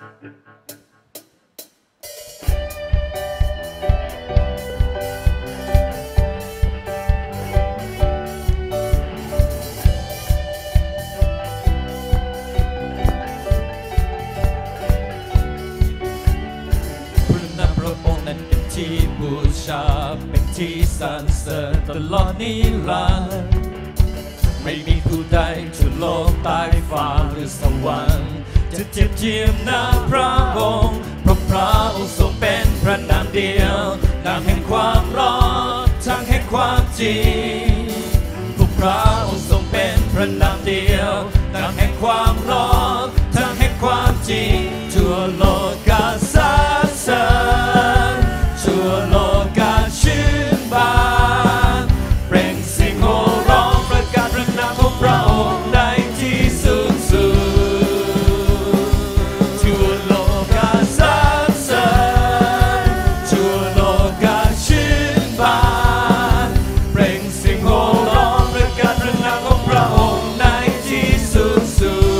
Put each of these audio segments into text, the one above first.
ที่บูชาเป็นที่สรรเสริญตลอดนิรันดร์ไม่มีผู้ใดทั่วโลกใต้ฟ้าหรือสวรรค์จะเทียบเทียมน้ำพระองค์เพราะพระองค์ทรงเป็นพระนามเดียวน้ำแห่งความรอดทางแห่งความจริงเพราะพระองค์ทรงเป็นพระนามเดียวน้ำแห่งความรอดทางแห่งความจริงทั่วโลกกาสรรเสริญทั่วโลกกาชื่นบานเปล่งเสียงโห่ร้องประกาศพระนามของพระองค์ในที่สูงสุดทั่วโลกกาสรรเสริญทั่วโลกกาชื่นบานเปล่งเสียงโห่ร้องประกาศพระนามของพระองค์ในที่สูงสุด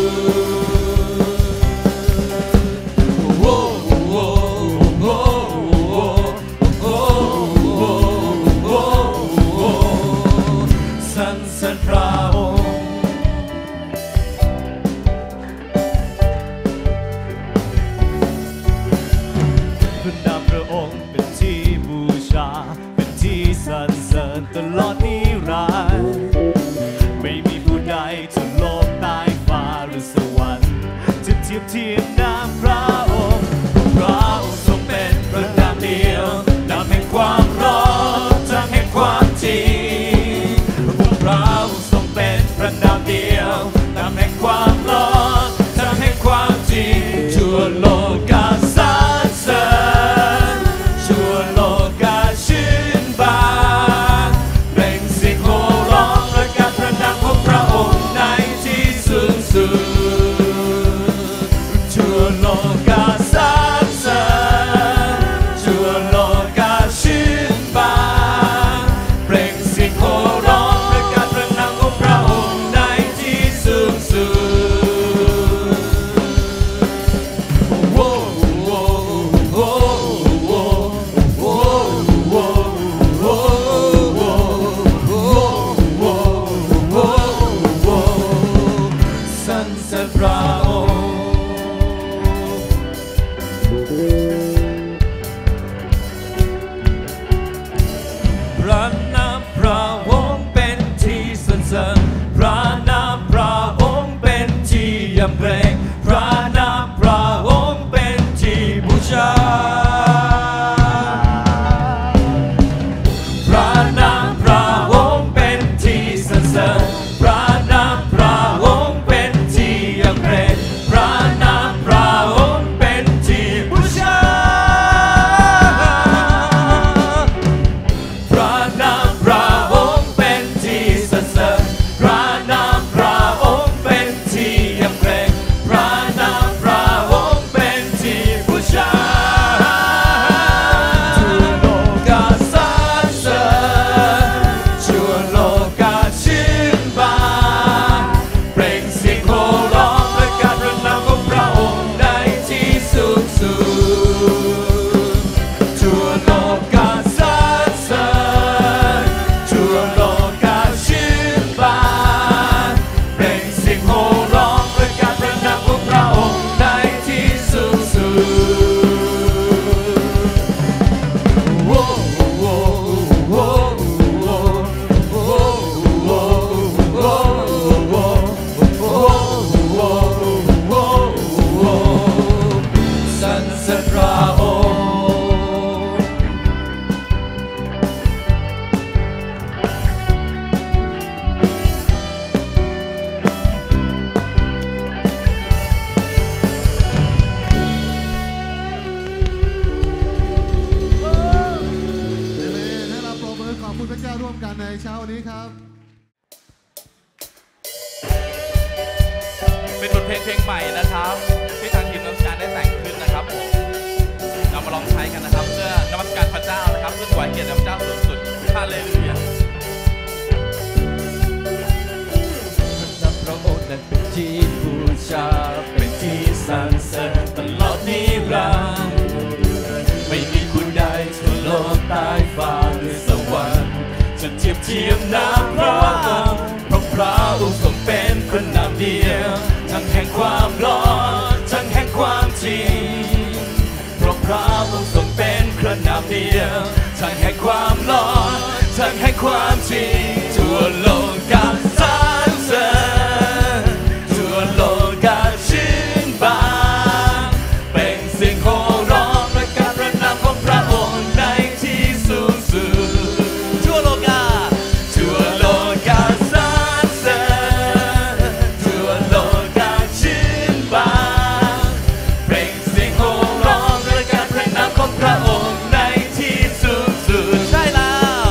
ตลอดนิรันดร์ไม่มีผู้ใดทั่วโลกใต้ฟ้าหรือสวรรค์จะเทียบเทียมน้ำพระองค์พระองค์ทรงเป็นพระนามเดียวน้ำแห่งความรอดทางแห่งความจริงพระองค์ทรงเป็นพระนามเดียวน้ำแห่งความรอดทางแห่งความจริงทั่วโลกกาสรรเสริญทั่วโลกกาชื่นบานทั่วโลกกาสรรเสริญทั่วโลกกาชื่นบานเปล่งเสียงโห่ร้องประกาศพระนามของพระองค์ในที่สูงสุดสรรเสริญพระองค์พระนามพระองค์เป็นที่สรรเสริญพระนามพระองค์เป็นที่ยำเกรงพระนามพระองค์เป็นที่บูชาพระนามพระองค์เป็นที่สรรเสริญพระนามพระองค์เป็นที่ยำเกรงพระนามพระองค์เป็นที่บูชาพระนามพระองค์เป็นที่สรรเสริญพระนามพระองค์เป็นที่ยำเกรงพระนามพระองค์เป็นที่บูชาทั่วโลกกาสรรเสริญทั่วโลกกาชื่นบานเปล่งเสียงโห่ร้องประกาศพระนามของพระองค์ในที่สูงสุดทั่วโลกกาสรรเสริญทั่วโลกกาชื่นบานเปล่งเสียงโห่ร้องประกาศพระนามของพระองค์ในที่สูงสุดสรรเสริญพระองค์ให้เราปรบมือขอบคุณพระเจ้าร่วมกันในเช้านี้ครับเป็นบทเพลงใหม่นะครับที่ทางทีมนักการได้แต่งขึ้นนะครับผมเรามาลองใช้กันนะครับเพื่อนมัสการพระเจ้านะครับเพื่อถวายเกียรติพระเจ้าสูงสุดฮาเลลูยาพระองค์นั้นเป็นที่บูชาเป็นที่สรรเสริญตลอดทียมน้ำพระองค์เพราะพระองค์ทรงเป็นพระนามเดียวทั้งแห่งความร้อนทั้งแห่งความจริงเพราะพระองค์ทรงเป็นพระนามเดียวทั้งแห่งความร้อนทั้งแห่งความจริงทั่วโลกาสรรเสริญทั่วโลกาชื่นบานเป็นเสียงโห่ร้องประกาศพระนามของพระองค์ในที่สูงสุดทั่วโลกาสรรเสริญทั่วโลกาชื่นบานเป็นเสียงโห่ร้องประกาศพระนามของพระองค์ในที่สูงสุดใช่แล้ว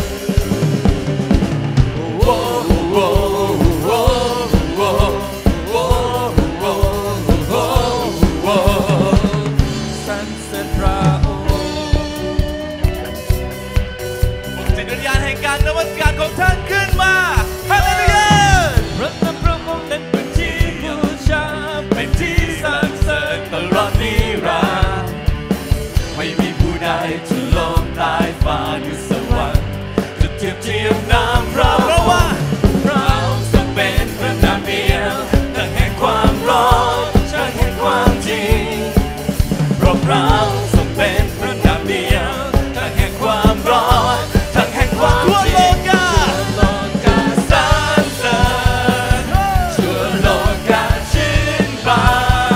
โอ้โอ้โอ้โอ้โอ้โอ้โอ้โอ้สรรเสริญพระองค์ปลุกจิตวิญญาณแห่งการนมัสการของท่านขึ้นมาฮาเลลูยาพระนามพระองค์นั้นเป็นที่บูชาเป็นที่สรรเสริญตลอดนิรันดร์ไม่มีผู้ใดที่โลกใต้ฟ้าหรือสวรรค์จะเทียบเทียมน้ำพระเพราะว่าพระองค์ทรงเป็นพระนามเดียวทั้งแห่งความร้อนทั้งแห่งความจริงเพราะพระองค์ทรงเป็นพระนามเดียวทั้งแห่งความร้อนทั้งแห่งความจริงทั่วโลกาสรรเสริญทั่วโลกาชื่นบาน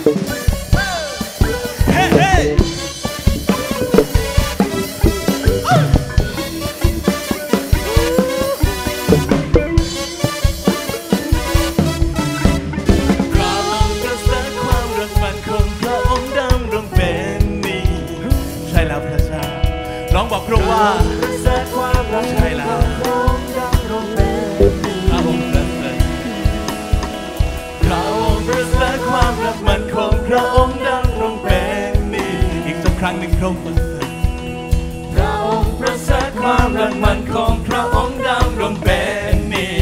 เฮ้เฮ้ร้องบอกพระองค์ว่าใช่แล้วพระองค์ประเสริฐพระองค์ประเสริฐความรักมันคงพระองค์ดำรงเป็นนี้อีกสักครั้งหนึ่งพระองค์ประเสริฐพระองค์ประเสริฐความรักมันคงพระองค์ดำรงเป็นนี้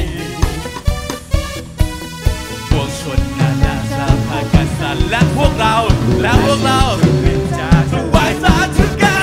ปวงชนนานาชาติพากันสั่นและพวกเราถวายสาธุการ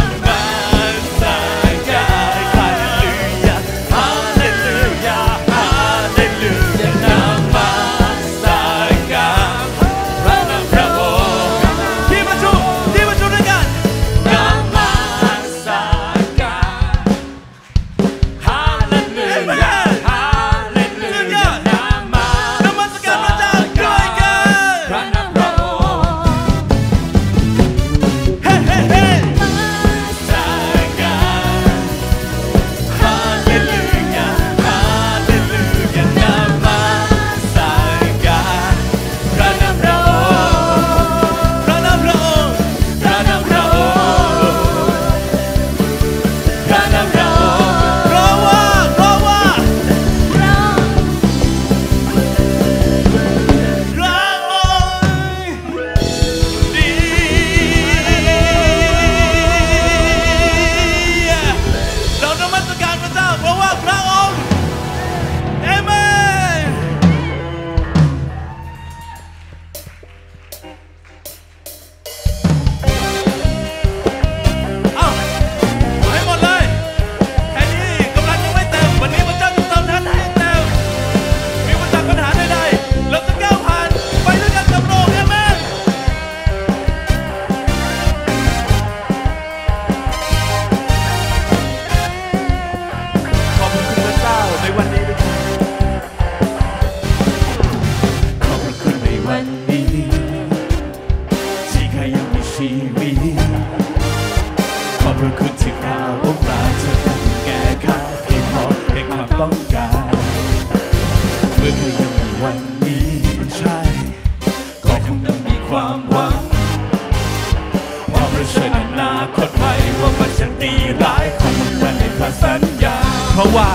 ขอบพระคุณที่พระองค์มาเธอแก้ไขเพียงพอแก่ความต้องการเมื่อเธอยังมีวันนี้ใช่ก็คงต้องมีความหวังว่าเราเชิญอนาคตไปว่ามันจะดีร้ายของมันในพระสัญญาเพราะว่า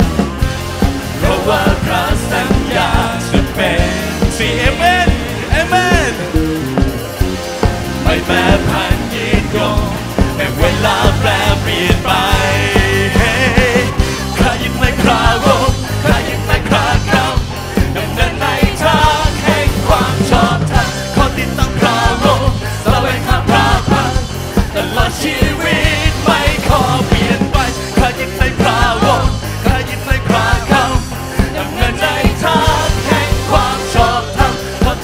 พระสัญญาจะเป็นสี่เอเมนเอเมนไม่แปรผันยืนยงแต่เวลาแปรเปลี่ยนไปข้ายึดในคราวงข้ายึดในคราคำดำเนินในทางแห่งความชอบธรรมขอติดตามคราวงแสวงหาพระพักตลอดชีวิตไม่ขอเปลี่ยนไปข้ายึดในคราวงข้ายึดในคราคำดำเนินในทางแห่งความชอบธรรมขอ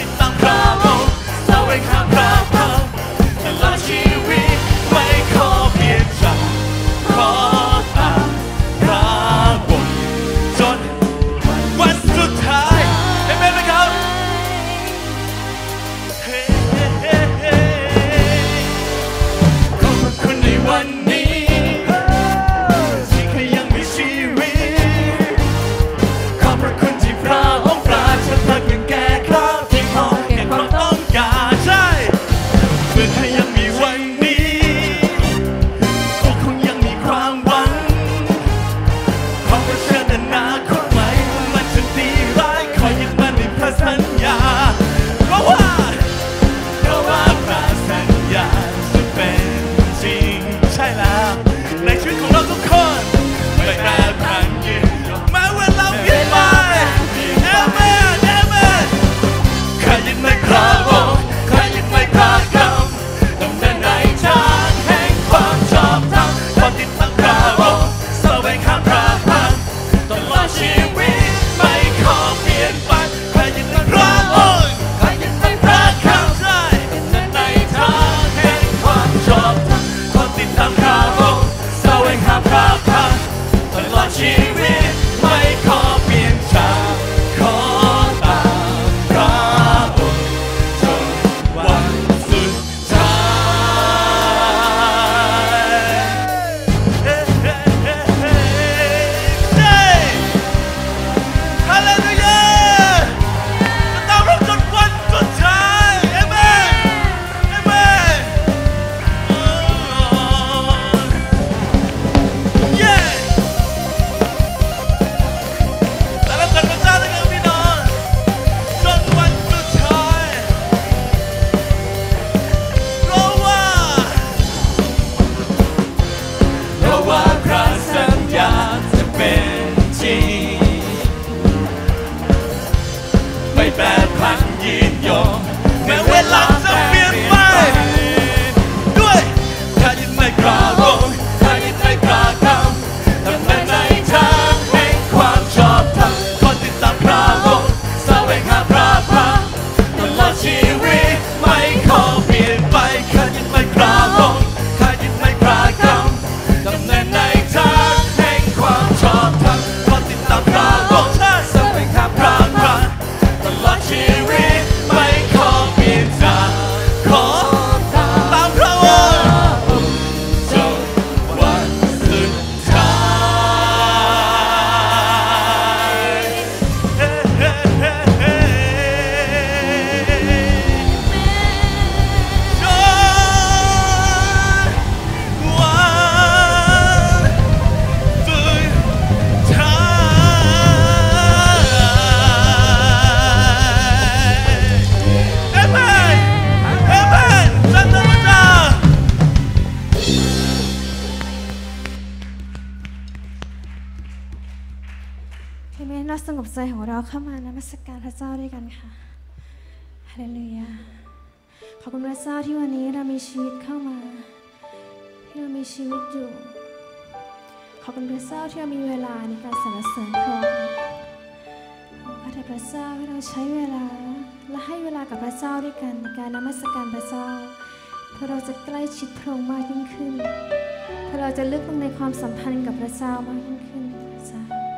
บใจของเราเข้ามานมัสการพระเจ้าด้วยกันค่ะฮาเลลูยาขอบคุณพระเจ้าที่วันนี้เรามีชีวิตเข้ามาที่เรามีชีวิตอยู่ขอบคุณพระเจ้าที่เรามีเวลาในการสรรเสริญพระองค์ขอพระเจ้าให้เราใช้เวลาและให้เวลากับพระเจ้าด้วยกันในการนมัสการพระเจ้าเพื่อเราจะใกล้ชิดพระองค์มากยิ่งขึ้นเพื่อเราจะลึกลงในความสัมพันธ์กับพระเจ้ามากยิ่งขึ้นพระเจ้า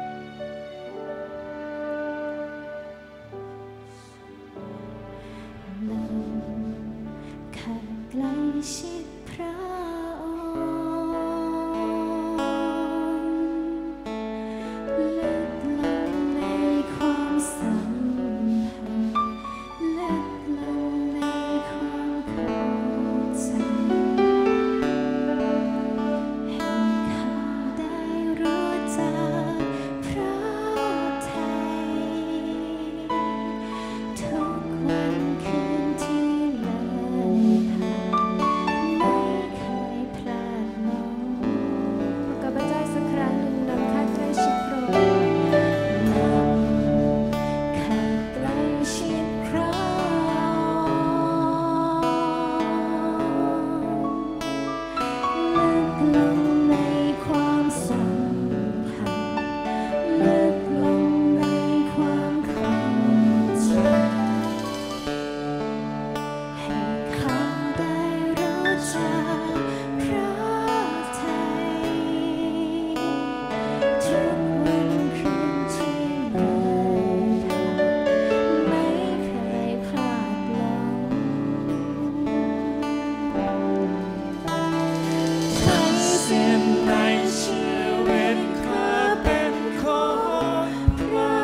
เราแค่ใกล้ชิดพระองค์ลึกลงในความสัมพันธ์ลึกลงในความเข้าใจให้ข้าได้รู้จักพระทัยทุกวันคืนที่เลยผ่านไม่เคยพลาดมองกับพระเจ้าสักครั้งหนึ่งนำข้าใกล้ชิดพระองค์นำข้าใกล้ชิดพระองค์ลึกลงในความสัมพันธ์ลึกลงในความเข้าใจให้ข้าได้รู้จักพระทัยทุกวันคืนที่เลยผ่านไม่เคยพลาดลงทั้งสิ้นในชีวิตข้าเป็นของพระ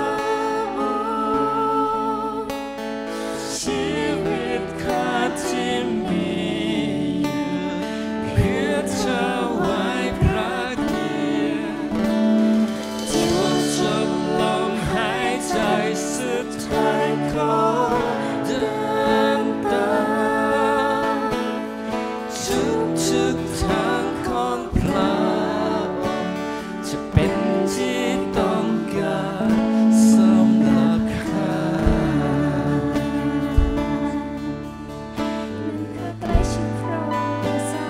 องค์ชีวิตข้าที่มีอยู่เพื่อเธอไว้พระเกียรติจนจบลมหายใจสุดท้ายขอเดินตามทุกทางของพระองค์จะเป็นที่ต้องการสำหรับข้าใกล้ชิดพระองค์ข้าใก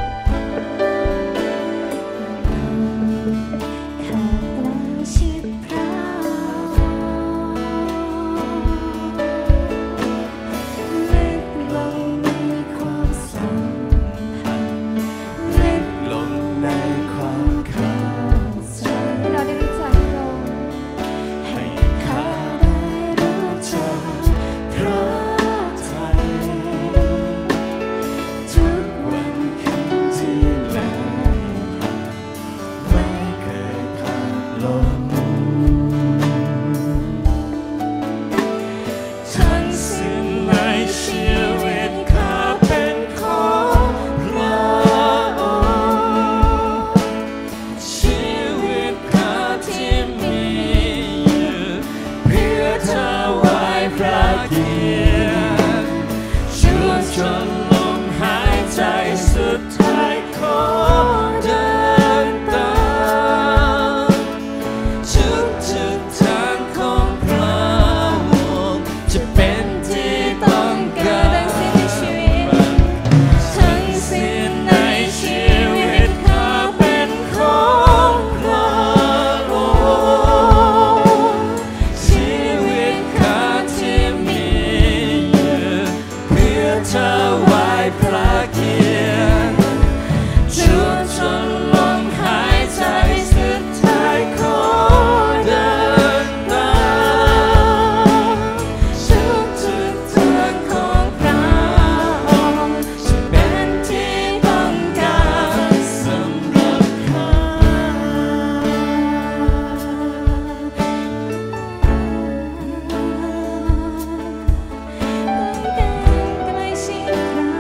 ล้ชิดพระองค์ลึกลงในความสัมพันธ์ลึกลงในความเข้าใจให้เราได้รู้จักพระองค์ให้ข้าได้รู้จักพระทัยทุกวันคืนที่เลยผ่านไม่เคยพลาดลงทั้งสิ้นในชีวิตข้าเป็นของพระองค์ชีวิตข้าที่มีอยู่เพื่อเธอไว้พระเกียรติชั่วจนลมหายใจสุดท้ายขอเดินตามทุกทางของพระองค์จะเป็นที่ต้องการทั้งสิ้นในชีวิตข้าเป็นของพระองค์ชีวิตข้าที่มีอยู่เพื่อเธอไว้พระเกียรติชั่วจนลมหายใจสุดท้ายขอเดินตามทุกทางของพระองค์จะเป็นที่ต้องการสำหรับข้าต้องการใกล้ชิดพระ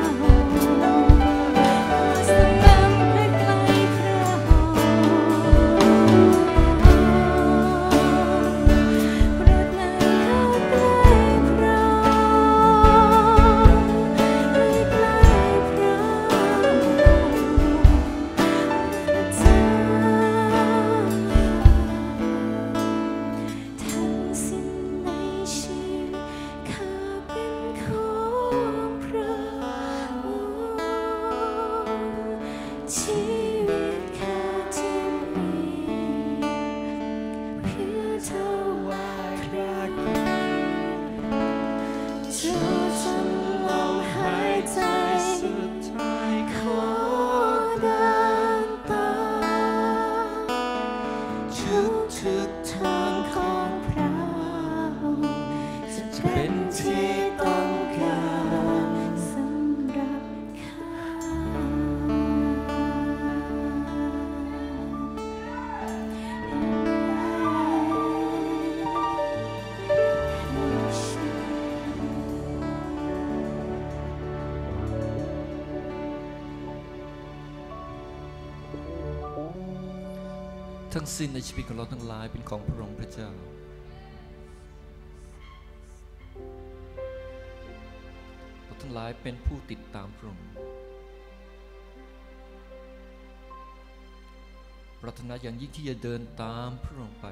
ทั้งสิ้นในชีวิตของเราทั้งหลายเป็นของพระองค์พระเจ้าเราทั้งหลายเป็นผู้ติดตามพระองค์ปรารถนาอย่างยิ่งที่จะเดินตามพระองค์ไป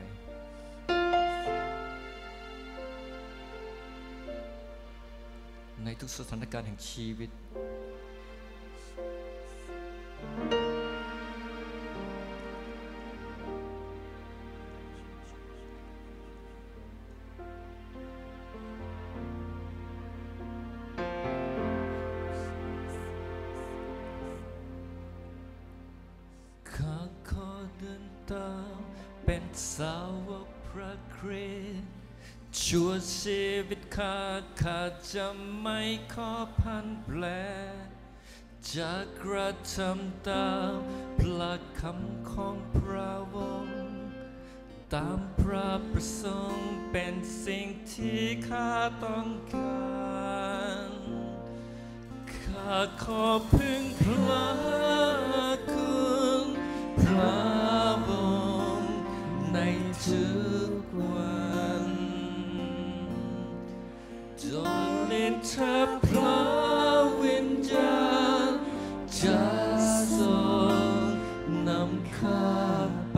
ในทุกสถานการณ์แห่งชีวิตข้าขอเดินตามเป็นสาวกพระคริสต์ชั่วชีวิตข้าจะไม่ขอพันแปรจะกระทำตามพระคำของพระวงศ์ตามพระประสงค์เป็นสิ่งที่ข้าต้องการข้าขอพึ่งพระคุณพระวงศ์ในทุกวันจงเล่นเธอพระวิญญาณจะทรงนำข้าไป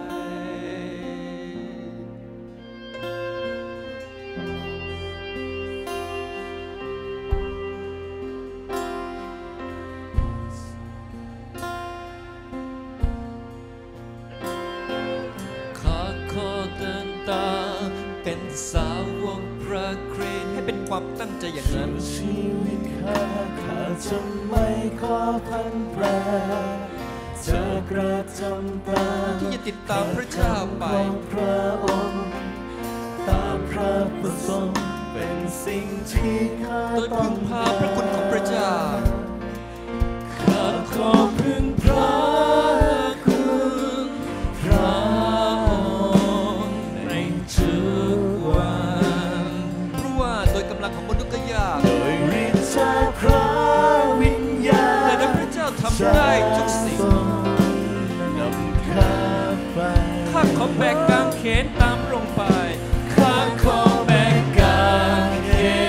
ข้าขอเดินตามเป็นสาวกพระคริสต์ให้เป็นความตั้งใจอย่างนั้นชีวิตข้าจะไม่ขอพันแปรจะกระทำตามที่จะติดตามพระเจ้าไปพระองค์ตามพระประสงค์เป็นสิ่งที่ข้าโดยพึ่งพาพระคุณของพระเจ้าข้าขอพึ่งพระคุณพระองค์ในทุกวันเพราะว่าโดยกำลังของมนุษย์ก็ยากโดยฤทธิ์จากพระวิญญาณแต่พระเจ้าทำได้ทุกสิ่งนำข้าไปข้าขอแบกกางเขนตามพระองค์ไปข้าขอแบกกางเข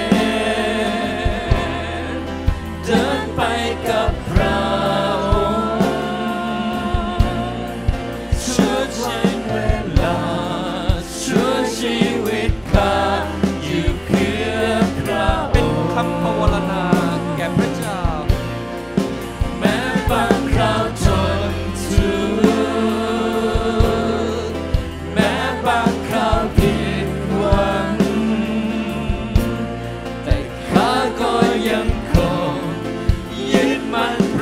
นเดินไปกับพระองค์ชั่วชีเวลาชั่วชีวิตข้าอยู่เพื่อพระเป็นคำภาวนาแก่พระเจ้าแม้บางคราวทนทุกข์แม้บางคราวผิดหวังแต่ข้าก็ยังคงยึดมั่น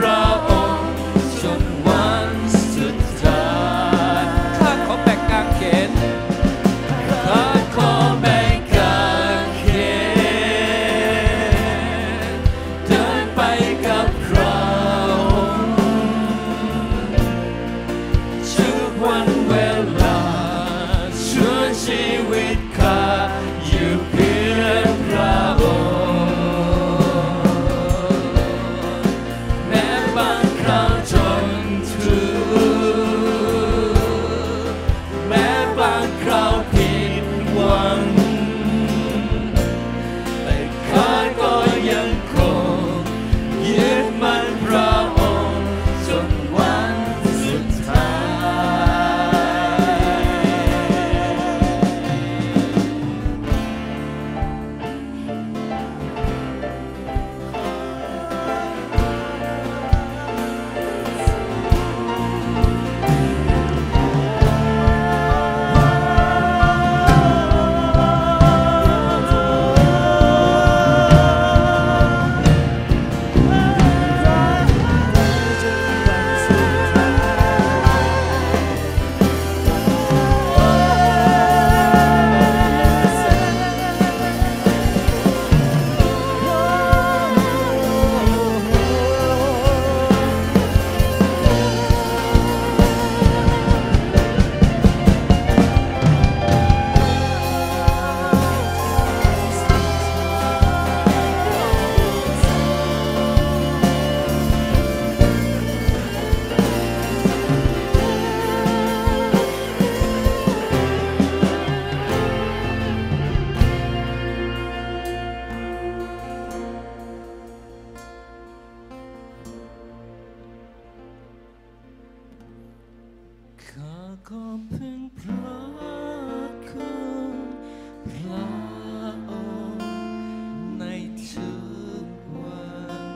ขอพึ่งพระคุณพระองค์ในทุกวัน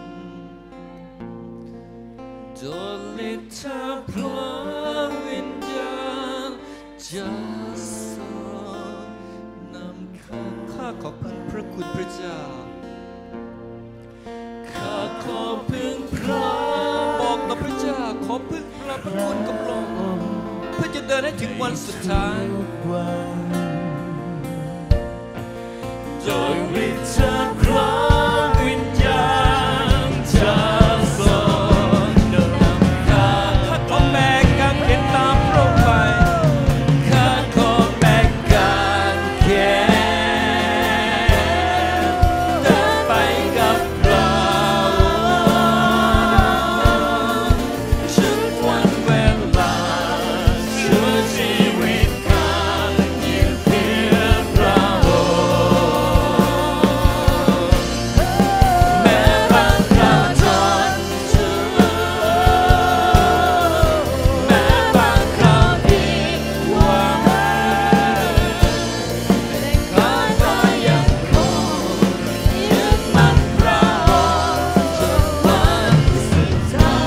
โดยฤทธาพระวิญญาณจะทรงนำข้าขอพึ่งพระคุณพระเจ้าข้าขอพึ่งพระบอกต่อพระเจ้าขอพึ่งพระคุณกับพระองค์เพื่อจะเดินให้ถึงวันสุดท้ายโดยฤทธาพระวิญญาณจะทรงนำข้าขอแบกกางเขนตามพระองค์ไปข้าขอแบกกางเขนเดินไปกับเราถึงวันเวลาชั่วชีวิตข้ายืนเพื่อพระองค์แม้บางคราวทนทุกข์แม้บางคราวผิดหวังข้าก็ยังคงยึดมั่นพระองค์จนวันสุดท้าย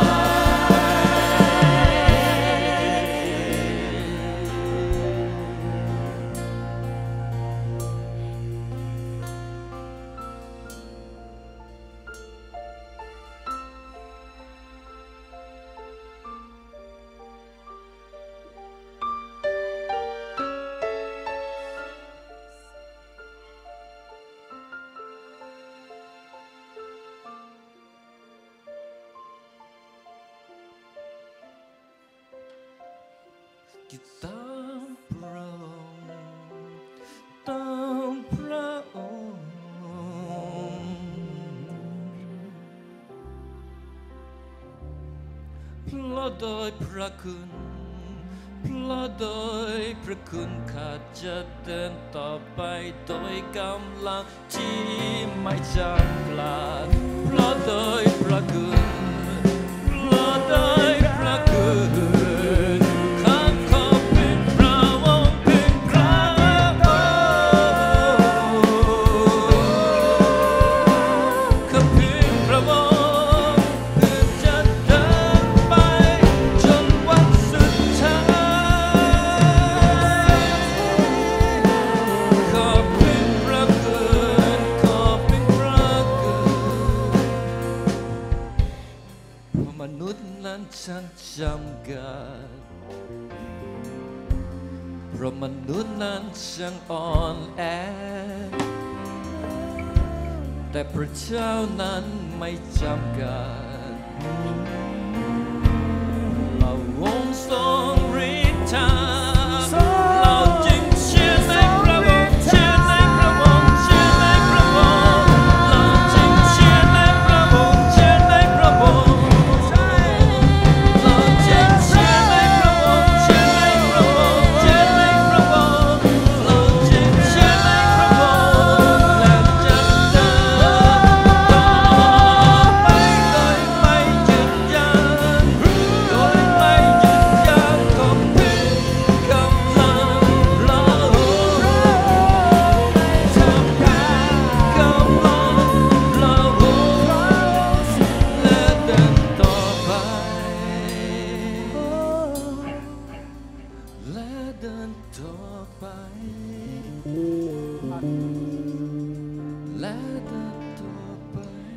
กิตามพระองค์ตามพระองค์เพราะโดยพระคุณเพราะโดยพระคุณข้าจะเดินต่อไปโดยกำลังที่ไม่จางกลางเพราะโดยพระคุณเพราะโดยพระคุณข้าขอพึ่งพระองค์พึ่งพระองค์ข้าพึ่งพระองค์เพื่อจะเดินไปจนวันสุดท้ายขอพึ่งพระคุณขอพึ่งพระคุณเพราะมนุษย์นั้นช่างจำกัดเพราะมนุษย์นั้นช่างอ่อนแอแต่พระเจ้านั้นไม่จำกัดเราองค์ทรงฤทธาเราจึงเชื่อในพระองค์เชื่อในพระองค์เชื่อในพระองค์เราจึงเชื่อในพระองค์เชื่อในพระองค์เราจึงเชื่อในพระองค์เชื่อในพระองค์เชื่อในพระองค์เราจึงเชื่อในพระองค์และจะเดินต่อไปโดยไม่หยุดยั้งโดยไม่หยุดยั้งขอพึ่งกำลังเราทำแพ้กำลังเราและเดินต่อไปและเดินต่อไปและเดินต่อไป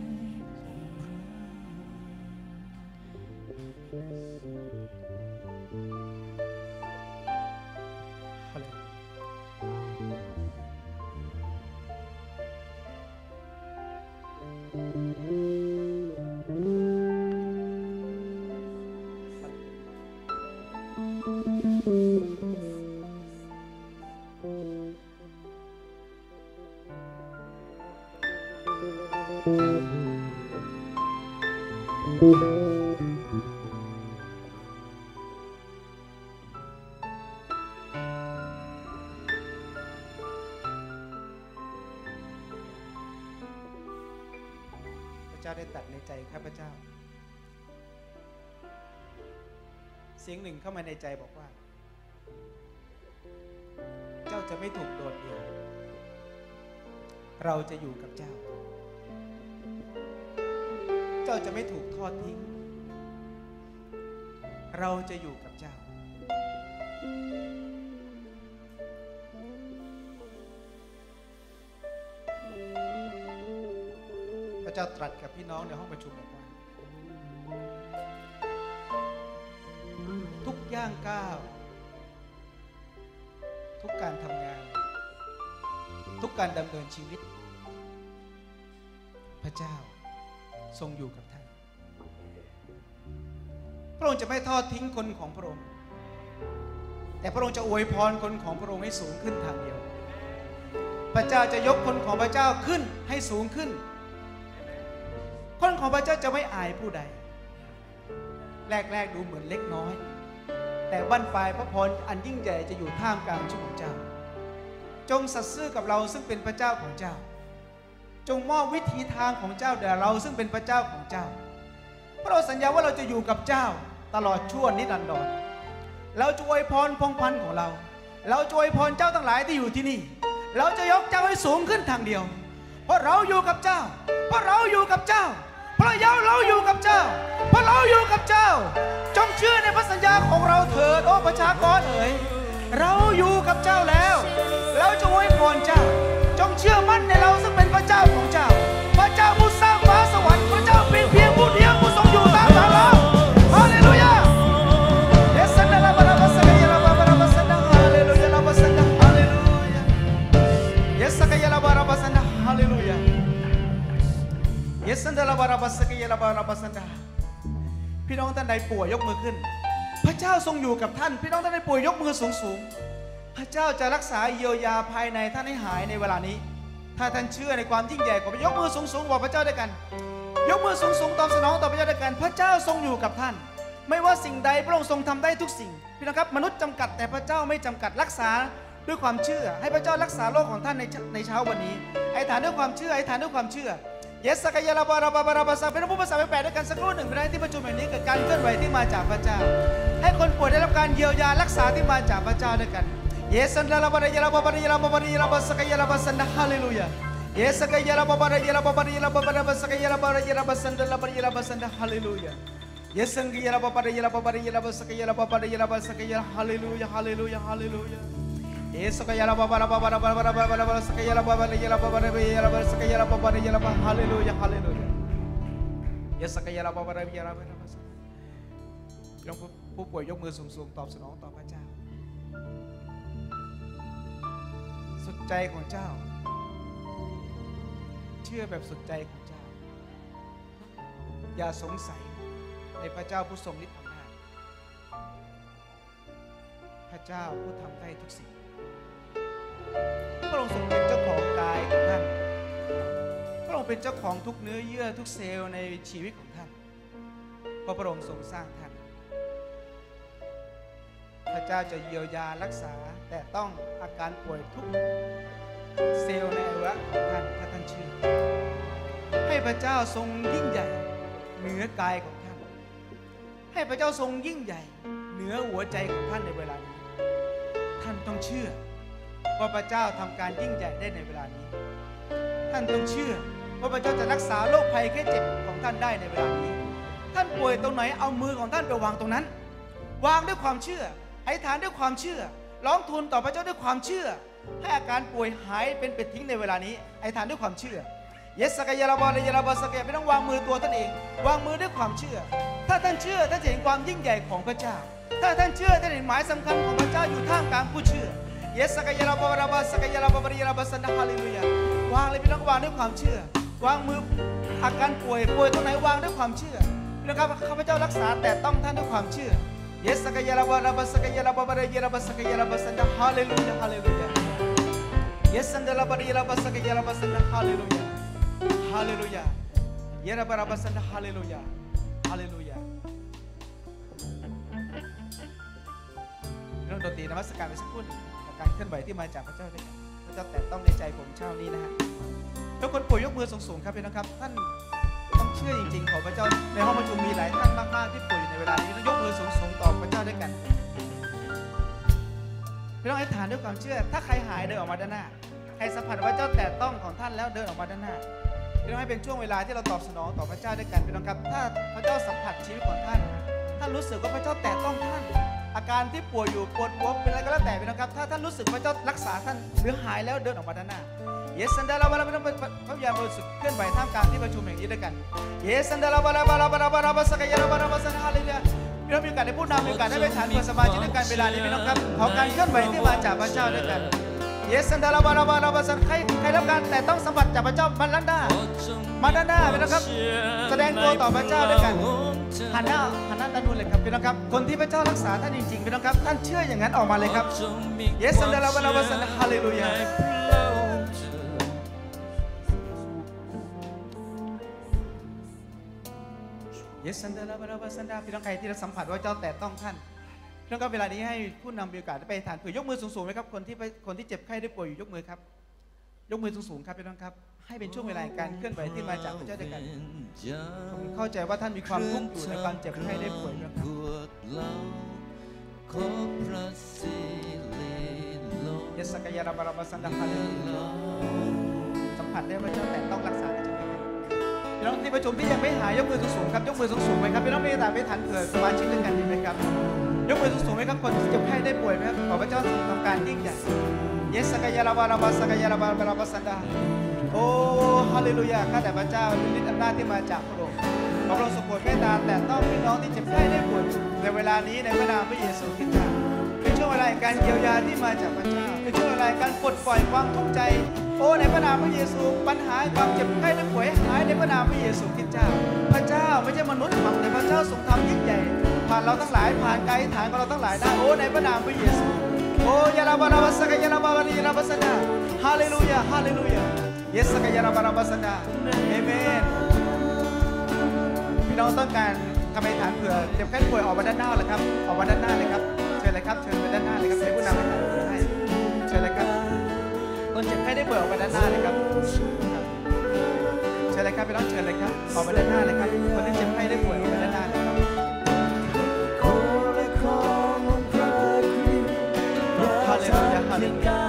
พระเจ้าได้ตัดในใจข้าพเจ้า เสียงหนึ่งเข้ามาในใจบอกว่าเจ้าจะไม่ถูกโดดเดี่ยวเราจะอยู่กับเจ้าเจ้าจะไม่ถูกทอดทิ้งเราจะอยู่กับเจ้าพระเจ้าตรัสกับพี่น้องในห้องประชุมบอกว่าทุกย่างก้าวทุกการทำงานทุกการดำเนินชีวิตพระเจ้าทรงอยู่กับท่านพระองค์จะไม่ทอดทิ้งคนของพระองค์แต่พระองค์จะอวยพรคนของพระองค์ให้สูงขึ้นทางเดียวพระเจ้าจะยกคนของพระเจ้าขึ้นให้สูงขึ้นคนของพระเจ้าจะไม่อายผู้ใดแรกๆดูเหมือนเล็กน้อยแต่บั้นปลายพระพรอันยิ่งใหญ่จะอยู่ท่ามกลางชีวิตของเจ้าจงสัตย์ซื่อกับเราซึ่งเป็นพระเจ้าของเจ้าจงมอบวิถีทางของเจ้าแด่เราซึ่งเป็นพระเจ้าของเจ้าเพราะเราสัญญาว่าเราจะอยู่กับเจ้าตลอดชั่วนิรันดรเราจะอวยพรพงศ์พันธุ์ของเราจะอวยพรเจ้าทั้งหลายที่อยู่ที่นี่เราจะยกเจ้าให้สูงขึ้นทางเดียวเพราะเราอยู่กับเจ้าเพราะเราอยู่กับเจ้าเพราะเราอยู่กับเจ้าเพราะเราอยู่กับเจ้าจงเชื่อในพระสัญญาของเราเถิดโอ้ประชากรเอ๋ยเราอยู่กับเจ้าแล้วเราจะอวยพรเจ้าจงเชื่อมั่นในเราซึ่งเป็นพระเจ้าของเจ้าพระเจ้าผู้สร้างฟ้าสวรรค์พระเจ้าเพียงผู้เดียวผู้ทรงอยู่ตามทางเราฮาเลลูยาเยสันดาลาบาราบาสกายาลาบาราบาสันดาฮาเลลูยาลาบาสันดาฮาเลลูยาเยสักายาลาบาราบาสันดาฮาเลลูยาเยสันดาลาบาราบาสกายาลาบาราบาสันดาพี่น้องท่านใดป่วยยกมือขึ้นพระเจ้าทรงอยู่กับท่านพี่น้องท่านใดป่วยยกมือสูงพระเจ้าจะรักษาเยียวยาภายในท่านให้หายในเวลานี้ถ้าท่านเชื่อในความยิ่งใหญ่ของพระเจ้ายกมือสูงบอกพระเจ้าด้วยกันยกมือสูงตอบสนองต่อพระเจ้าด้วยกันพระเจ้าทรงอยู่กับท่านไม่ว่าสิ่งใดพระองค์ทรงทำได้ทุกสิ่งพี่น้องครับมนุษย์จำกัดแต่พระเจ้าไม่จำกัดรักษาด้วยความเชื่อให้พระเจ้ารักษาโลกของท่านในเช้าวันนี้ไอ้ฐานด้วยความเชื่อไอ้ฐานด้วยความเชื่อเยสกายาลาบาราบาราบาซาเป็นผู้ภาษาแปลด้วยกันสักครู่หนึ่งไปได้ที่ประชุมแห่งนี้เกิดการเคลื่อนไหวที่มาจากพระเจ้าให้คนป่วยได้รับการเยียวยารักษาที่มาจากพระเจ้าด้วยกันเยสันดาลาบารายาลาบาบารายาลาบาบารายาลาบาสกายาลาบาสันดาฮาเลลูยาเยสกายาลาบาบารายาลาบาบารายาลาบาบารายาลาบาสกายาลาบารายาลาบาสันดาลาบารายาลาบาสันดาฮาเลลูยาเยสังกายาลาบาบารายาลาบาบารายาลาบาสกายาลาบาบารายาลาบาสกายาฮาเลลูยาฮาเลลูยาฮาเลลูยาเยสกายาลาบาบาราบาบาราบาราบาราบาสกายาลาบาบารายาลาบาบารายาลาบาสกายาลาบาบารายาลาบาฮาเลลูยาฮาเลลูยาเยสกายาลาบาบารายาลาบาราบาสพี่น้องผู้ป่วยยกมือสูงๆตอบสนองต่อพระเจ้าสุดใจของเจ้าเชื่อแบบสุดใจของเจ้าอย่าสงสัยในพระเจ้าผู้ทรงฤทธิ์อำนาจพระเจ้าผู้ทำได้ทุกสิ่งพระองค์ทรงเป็นเจ้าของกายของท่านพระองค์เป็นเจ้าของทุกเนื้อเยื่อทุกเซลล์ในชีวิตของท่านเพราะพระองค์ทรงสร้างท่านพระเจ้าจะเยียวยารักษาแต่ต้องอาการป่วยทุกเซลล์ในอวัยวะของท่านถ้าท่านเชื่อให้พระเจ้าทรงยิ่งใหญ่เหนือกายของท่านให้พระเจ้าทรงยิ่งใหญ่เหนือหัวใจของท่านในเวลานี้ท่านต้องเชื่อว่าพระเจ้าทำการยิ่งใหญ่ได้ในเวลานี้ท่านต้องเชื่อว่าพระเจ้าจะรักษาโรคภัยแค่เจ็บของท่านได้ในเวลานี้ท่านป่วยตรงไหนเอามือของท่านไปวางตรงนั้นวางด้วยความเชื่ออธิษฐานด้วยความเชื่อร้องทูลต่อพระเจ้าด้วยความเชื่อให้อาการป่วยหายเป็นเป็ดทิ้งในเวลานี้อธิษฐานด้วยความเชื่อเยสกายาลาบาลายาลาบาสกายไม่ต้องวางมือตัวท่านเองวางมือด้วยความเชื่อถ้าท่านเชื่อท่านจะเห็นความยิ่งใหญ่ของพระเจ้าถ้าท่านเชื่อท่านเห็นหมายสำคัญของพระเจ้าอยู่ท่ามกลางผู้เชื่อเยสกายาลาบาราบาสกายาลาบาบารายาลาบาสันดาฮาเลลูยาวางเลยพี่น้องวางด้วยความเชื่อวางมืออาการป่วยตรงไหนวางด้วยความเชื่อนะครับข้าพเจ้ารักษาแต่ต้องท่านด้วยความเชื่อเยสกายาลาบาราบาสกายาลาบาบารายาลาบาสกายาลาบาสันดาฮาเลลูยาฮาเลลูยาเยสันดาลาบารายาลาบาสกายาลาบาสันดาฮาเลลูยาฮาเลลูยาเยราบาราบาสันดาฮาเลลูยาฮาเลลูยาเรื่องดนตรีนมัสการไปสักครู่หนึ่งการเคลื่อนไหวที่มาจากพระเจ้าด้วยกันพระเจ้าแตะต้องในใจผมเช้านี้นะฮะทุกคนป่วยยกมือสูงๆครับพี่น้องครับท่านต้องเชื่อจริงๆของพระเจ้าในห้องประชุมมีหลายท่านมากๆที่ป่วยอยู่ในเวลานี้ต้องยกมือสูงๆต่อพระเจ้าด้วยกันพี่น้องให้ฐานด้วยความเชื่อถ้าใครหายเดินออกมาด้านหน้าใครสัมผัสว่าเจ้าแตะต้องของท่านแล้วเดินออกมาด้านหน้าพี่น้องให้เป็นช่วงเวลาที่เราตอบสนองต่อพระเจ้าด้วยกันพี่น้องครับถ้าพระเจ้าสัมผัสชีวิตของท่านท่านรู้สึกว่าพระเจ้าแตะต้องท่านอาการที่ป่วยอยู่ปวดหัวเป็นอะไรก็แล้วแต่พี่น้องครับถ้าท่านรู้สึกพระเจ้ารักษาท่านหรือหายแล้วเดินออกมาด้านหน้าเยสันดาลาบาลาพี่น้องพระวิญญาณบริสุทธิ์เคลื่อนไหวท่ามกลางที่ประชุมแห่งนี้ด้วยกันเยสันดาลาบาลาบาลาบาลาบาลาบาสักยาลาบาลาบาสันฮาเลลูยาพี่น้องมีโอกาสได้พูดนำมีโอกาสได้ไปฐานเพื่อสมาชิกด้วยกันเวลานี้พี่น้องครับขอการเคลื่อนไหวที่มาจากพระเจ้าด้วยกันเยสันดาลาบาลาบาลาบาสันใครรับการแต่ต้องสัมผัสจากพระเจ้ามาด้านหน้าพี่น้องครับแสดงตัวต่อพระเจ้าด้วยกันหันหน้าด้านนู้นเลยครับพี่น้องครับคนที่พระเจ้ารักษาท่านจริงๆพี่น้องครับท่านเชื่ออย่างนั้นออกมาเลยครับเยสันดาลาบาลาบาสันฮาเลลูยาเยสันดาลาบาลาบาสันดาพี่น้องใครที่เราสัมผัสว่าเจ้าแต่ต้องท่านพี่น้องครับเวลานี้ให้ผู้นำมีโอกาสไปฐานเผื่อยกมือสูงๆไหมครับคนที่เจ็บไข้ได้ป่วยอยู่ยกมือครับยกมือสูงๆครับพี่น้องครับให้เป็นช่วงเวลาการเคลื่อนไหวที่มาจากพระเจ้าด้วยกันผมเข้าใจว่าท่านมีความทุกข์อยู่ในความเจ็บไข้ได้ป่วยนะครับเยสกายาราบาราบาสันดาฮาเลลูยาสัมผัสได้ว่าเจ้าแต่ต้องรักษาได้จริงๆพี่น้องที่ประชุมที่ยังไม่หายยกมือสูงๆครับยกมือสูงๆไหมครับพี่น้องมีแต่ไปฐานเผื่อสมาชิกด้วยกันดีไหมครับยกมือสูงๆไหมครับคนที่เจ็บไข้ได้ป่วยไหมครับขอพระเจ้าทรงทำการยิ่งใหญ่เยสกายาราบาราบาสกายาราบาราบาสันดาโอ้ฮาเลลูยาข้าแต่พระเจ้าฤทธิ์อำนาจที่มาจากพระองค์ขอพระองค์ทรงโปรดเมตตาแต่ต้องพี่น้องที่เจ็บไข้ได้ป่วยในเวลานี้ในพระนามพระเยซูคริสต์เป็นช่วงเวลาการเยียวยาที่มาจากพระเจ้าเป็นช่วงเวลาการปลดปล่อยความทุกข์ใจโอ้ในพระนามพระเยซูปัญหาความเจ็บไข้ได้ป่วยหายในพระนามพระเยซูคริสต์พระเจ้าไม่ใช่มนุษย์ทำแต่พระเจ้าทรงทำยิ่งใหญ่ผ่านเราทั้งหลายผ่านไกลฐานของเราทั้งหลายได้โอ้ในพระนามพระเยซูโอ้ยาลาบาลาบาสกายาลาบาลียาลาบาสดาฮาเลลูยาฮาเลลูยาเยสกายาลาบาลาบาสดาเอเมนพี่น้องต้องการทำให้ฐานเผื่อเจ็บไข้ป่วยออกมาด้านหน้าเลยครับออกมาด้านหน้าเลยครับเชิญเลยครับเชิญไปด้านหน้าเลยครับให้ผู้นำไปฐานเผื่อให้เชิญเลยครับคนเจ็บไข้ได้ป่วยออกมาด้านหน้าเลยครับเชิญเลยครับพี่น้องเชิญเลยครับออกมาด้านหน้าเลยครับคนที่เจ็บไข้ได้ป่วยออกมาด้านหน้าเลยครับฮาเลลูยาฮาเลลูยา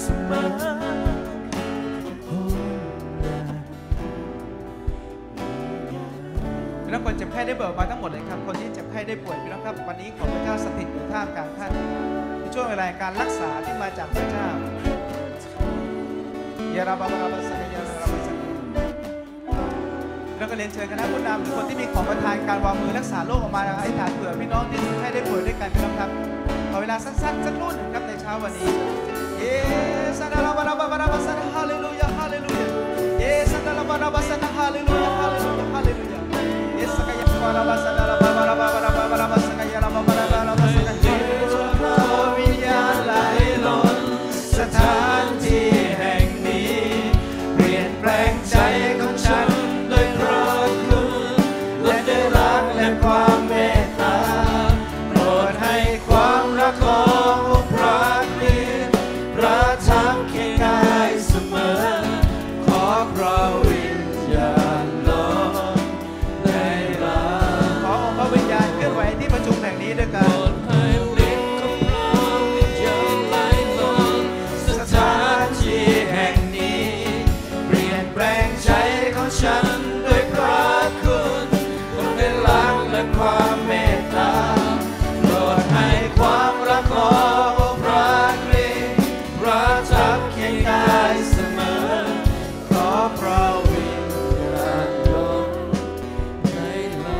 พี่น้องคนเจ็บไข้ได้ป่วยมาทั้งหมดเลยครับคนที่เจ็บไข้ได้ป่วยพี่น้องครับวันนี้ขอพระเจ้าสถิตอยู่ท่ามกลางท่านในช่วงเวลาการรักษาที่มาจากพระเจ้ายาราบาบาราบาสักยาราบาสักเราก็เรียนเชิญคณะผู้นำหรือคนที่มีของประทานการวางมือรักษาโรคออกมาอธิษฐานเผื่อพี่น้องที่เจ็บไข้ได้ป่วยด้วยกันพี่น้องครับขอเวลาสั้นๆสักครู่หนึ่งครับในเช้าวันนี้เยสันดาลาบาราบาบาราบาสันฮาเลลูยาฮาเลลูยาเยสันดาลาบาราบาสันฮาเลลูยาฮาเลลูยาฮาเลลูยาเยสกายาบาราบาสันดาลาบาราบาบาราบาบาราบาสกายาลาบาบาราบาราบาสกายาวิญญาณไหลล้นสถานที่แห่งนี้เปลี่ยนแปลงใจของฉันโดยเพราะคุณและด้วยรักและความเมตตาโปรดให้ความรักขององค์พระคริสต์ประทับเคียงกายเสมอขอพระวิญญาณล้นในเราขอองค์พระวิญญาณเคลื่อนไหวที่ประชุมแห่งนี้ด้วยกันฉันด้วยพระคุณคนเป็นรักและความเมตตาโปรดให้ความรักขององค์พระคริสต์ประทับเคียงกายเสมอขอพระวิญญาณลงในเรา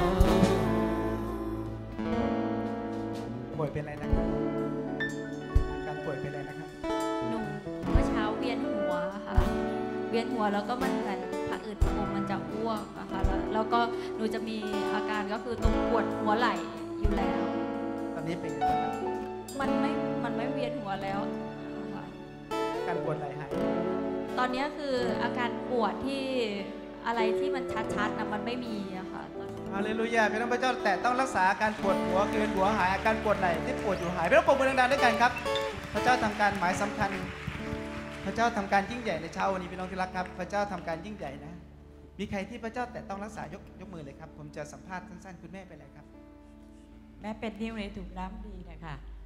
ป่วยเป็นอะไรนะครับการป่วยเป็นอะไรนะครับหนูเมื่อเช้าเวียนหัวค่ะเวียนหัวแล้วก็มันเหมือนผะอืดผะอมมันจะอ้วกนะคะแล้วก็หนูจะมีอาการก็คือตรงปวดหัวไหล่อยู่แล้วตอนนี้เป็นยังไงครับมันไม่เวียนหัวแล้วค่ะการปวดไหล่หายตอนนี้คืออาการปวดที่อะไรที่มันชัดๆนะมันไม่มีอะค่ะฮาเลลูยาพี่น้องพระเจ้าแต่ต้องรักษาอาการปวดหัวเวียนหัวหายอาการปวดไหล่ที่ปวดอยู่หายพี่น้องปรบมือดังๆด้วยกันครับพระเจ้าทำการหมายสำคัญพระเจ้าทำการยิ่งใหญ่ในเช้าวันนี้พี่น้องที่รักครับพระเจ้าทำการยิ่งใหญ่นะมีใครที่พระเจ้าแต่ต้องรักษายกมือเลยครับผมจะสัมภาษณ์สั้นๆคุณแม่เป็นอะไรครับแม่เป็นนิ้วในถุงน้ำดีนะคะ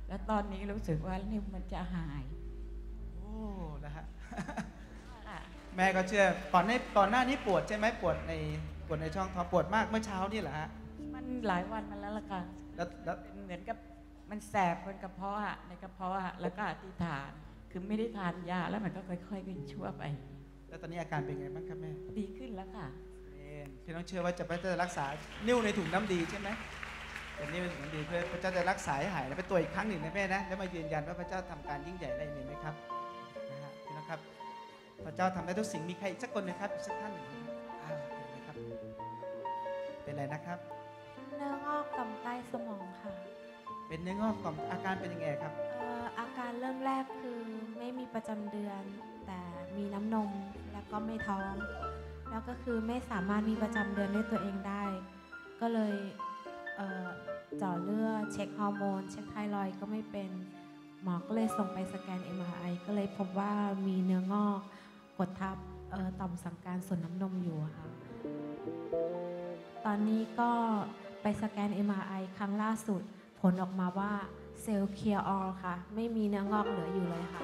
แล้วตอนนี้รู้สึกว่านิ้วมันจะหายโอ้นะฮะ แม่ก็เชื่อก่อนหน้านี้ปวดใช่ไหมปวดในช่องท้องปวดมากเมื่อเช้านี่แหละฮะมันหลายวันมาแล้วล่ะค่ะแล้วเป็นเหมือนกับมันแสบบนกระเพาะในกระเพาะแล้วก็อธิษฐานคือไม่ได้ทานยาแล้วมันก็ค่อยๆเป็นชั่วไปแล้วตอนนี้อาการเป็นไงบ้างครับแม่ดีขึ้นแล้วค่ะพี่น้องเชื่อว่าพระเจ้าจะรักษานิ้วในถุงน้ำดีใช่ไหมเป็นนิ้วในถุงน้ำดีเพื่อพระเจ้าจะรักษาให้หายแล้วไปตรวจอีกครั้งหนึ่งนะแม่นะแล้วมายืนยันว่าพระเจ้าทำการยิ่งใหญ่ได้ไหมครับนะฮะพี่น้องครับพระเจ้าทำได้ทุกสิ่งมีใครอีกสักคนไหมครับอีกสักท่านหนึ่งนะครับเป็นอะไรนะครับเนื้องอกต่อมใต้สมองค่ะเป็นเนื้องอกต่อมอาการเป็นยังไงครับอาการเริ่มแรกคือไม่มีประจำเดือน แต่มีน้ำนมแล้วก็ไม่ท้อง แล้วก็คือไม่สามารถมีประจำเดือนด้วยตัวเองได้ ก็เลยเจาะเลือดเช็คฮอร์โมนเช็คไทรอยด์ก็ไม่เป็นหมอก็เลยส่งไปสแกน MRI ก็เลยพบว่ามีเนื้องอกกดทับต่อมสั่งการส่วนน้ำนมอยู่ค่ะตอนนี้ก็ไปสแกน MRI ครั้งล่าสุดผลออกมาว่าเซลล์เคลียร์ออลค่ะไม่มีเนื้องอกเหลืออยู่เลยค่ะ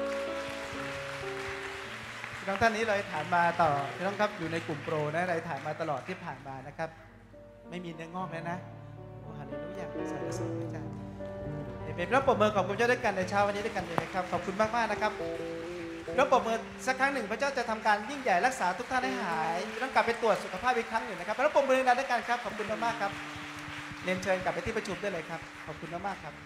พี่น้องท่านนี้เราถามมาต่อพี่น้องครับอยู่ในกลุ่มโปรนะเราถามมาตลอดที่ผ่านมานะครับไม่มีเนื้องอกแล้วนะโอ้ฮาเลลูยาสรรเสริญพระเจ้าเป็นรับปรบมือขอบคุณเจ้าด้วยกันในเช้าวันนี้ด้วยกันเลยนะครับขอบคุณมากๆนะครับรับปรบมือสักครั้งหนึ่งพระเจ้าจะทำการยิ่งใหญ่รักษาทุกท่านให้หายต้องกลับไปตรวจสุขภาพอีกครั้งหนึ่งนะครับรับปรบมือดังๆด้วยกันครับขอบคุณมากๆครับเรียนเชิญกลับไปที่ประชุมได้เลยครับขอบคุณมากๆครับ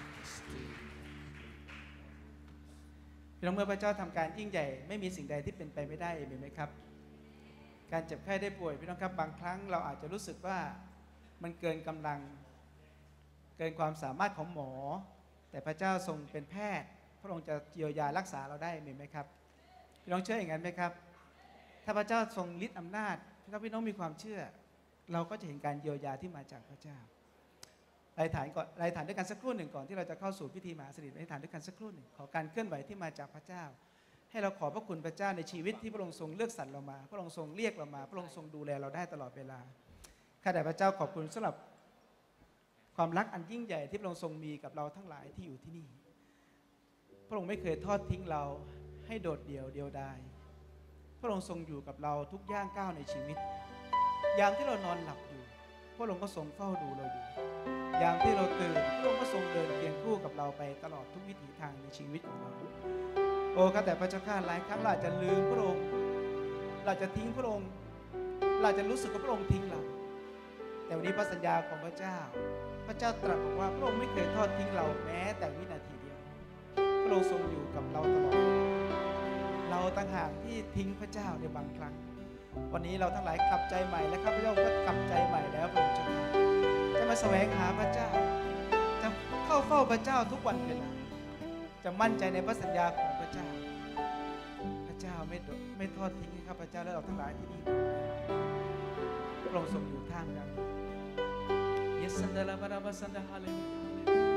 พี่น้องเมื่อพระเจ้าทำการยิ่งใหญ่ไม่มีสิ่งใดที่เป็นไปไม่ได้เห็นไหมครับการเจ็บไข้ได้ป่วยพี่น้องครับบางครั้งเราอาจจะรู้สึกว่ามันเกินกำลังเกินความสามารถของหมอแต่พระเจ้าทรงเป็นแพทย์พระองค์จะเยียวยารักษาเราได้เห็นไหมครับพี่น้องเชื่ออย่างนั้นไหมครับถ้าพระเจ้าทรงฤทธิ์อำนาจถ้าพี่น้องมีความเชื่อเราก็จะเห็นการเยียวยาที่มาจากพระเจ้าอธิษฐานก่อนอธิษฐานด้วยกันสักครู่หนึ่งก่อนที่เราจะเข้าสู่พิธีมหาสนิทอธิษฐานด้วยกันสักครู่หนึ่งขอการเคลื่อนไหวที่มาจากพระเจ้าให้เราขอบพระคุณพระเจ้าในชีวิตที่พระองค์ทรงเลือกสรรเรามาพระองค์ทรงเรียกเรามาพระองค์ทรงดูแลเราได้ตลอดเวลาข้าแต่พระเจ้าขอบคุณสำหรับความรักอันยิ่งใหญ่ที่พระองค์ทรงมีกับเราทั้งหลายที่อยู่ที่นี่พระองค์ไม่เคยทอดทิ้งเราให้โดดเดี่ยวเดียวดายพระองค์ทรงอยู่กับเราทุกย่างก้าวในชีวิตยามที่เรานอนหลับอยู่พระองค์ก็ทรงเฝ้าดูเราอยู่ยามที่เราตื่นพระองค์ก็ทรงเดินเคียงคู่กับเราไปตลอดทุกวิถีทางในชีวิตของเราโอ้ข้าแต่พระเจ้าข้าหลายครั้งเราจะลืมพระองค์เราจะทิ้งพระองค์เราจะรู้สึกว่าพระองค์ทิ้งเราแต่วันนี้พระสัญญาของพระเจ้าตรัสบอกว่าพระองค์ไม่เคยทอดทิ้งเราแม้แต่วินาทีเดียวพระองค์ทรงอยู่กับเราตลอดเราต่างหากที่ทิ้งพระเจ้าในบางครั้งวันนี้เราทั้งหลายกลับใจใหม่และข้าพเจ้าก็กลับใจใหม่แล้วพระองค์เจ้าจะมาแสวงหาพระเจ้าจะเข้าเฝ้าพระเจ้าทุกวันเวลาจะมั่นใจในพระสัญญาของพระเจ้าพระเจ้าไม่ทอดทิ้งข้าพเจ้าและเราทั้งหลายที่นี่พระองค์ทรงอยู่ท่ามกลางเยสันเดลาบาราบาสันดาฮาเลลูยา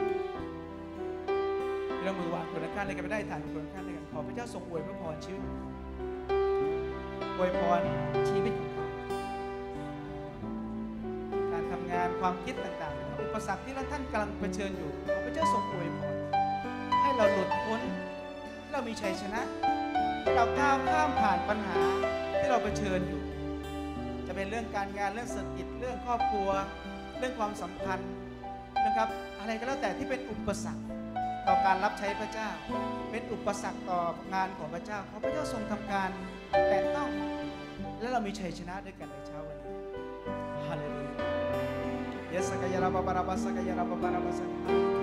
เรามือวางคนละข้างเลยกันไม่ได้ฐานคนละข้างเลยกันขอพระเจ้าทรงอวยพระพรชีวิตอวยพรชีวิตของเขาการทำงานความคิดต่างๆอุปสรรคที่ท่านกำลังเผชิญอยู่ขอพระเจ้าทรงอวยพรให้เราหลุดพ้นให้เรามีชัยชนะให้เราก้าวข้ามผ่านปัญหาที่เราเผชิญอยู่จะเป็นเรื่องการงานเรื่องเศรษฐกิจเรื่องครอบครัวเรื่องความสัมพันธ์นะครับอะไรก็แล้วแต่ที่เป็นอุปสรรคต่อการรับใช้พระเจ้าเป็นอุปสรรคต่องานของพระเจ้าขอพระเจ้าทรงทำการแตะต้องและเรามีชัยชนะด้วยกันในเช้าวันนี้ฮาเลลูยาเยสกายาลาบาบาราบาสกายาลาบาบาราบาสก